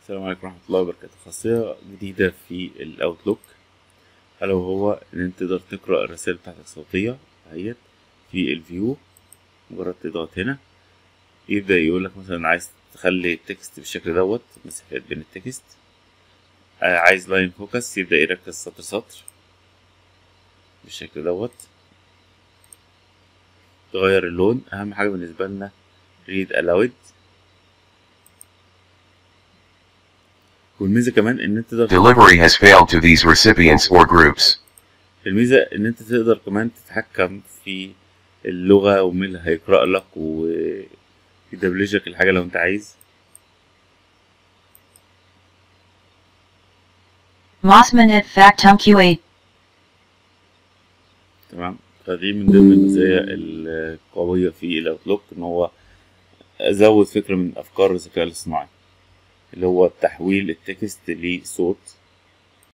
السلام عليكم ورحمة الله وبركاته. خاصية جديدة في الأوتلوك ألا وهو إن أنت تقدر تقرأ الرسائل بتاعتك صوتية اهيت في الفيو. مجرد تضغط هنا يبدأ يقولك مثلا عايز تخلي التكست بالشكل دوت، مسافات بين التكست. عايز لاين فوكس يبدأ يركز سطر سطر بالشكل دوت. تغير اللون، أهم حاجة بالنسبة لنا read aloud. والميزة كمان إن أنت تقدر Delivery has failed to these recipients or groups. الميزة إن أنت تقدر كمان تتحكم في اللغة ومين اللي هيقرأ لك ويدبلجك الحاجة لو أنت عايز. Mossman at Factum Q8. تمام، فدي من ضمن المزايا القوية في الأوتلوك، إن هو زود فكرة من أفكار الذكاء الاصطناعي اللي هو تحويل التكست لصوت.